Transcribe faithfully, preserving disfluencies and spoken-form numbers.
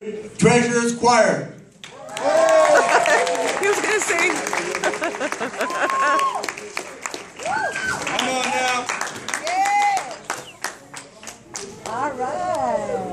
Treasurer's Choir. He was gonna sing. Come on now. All right.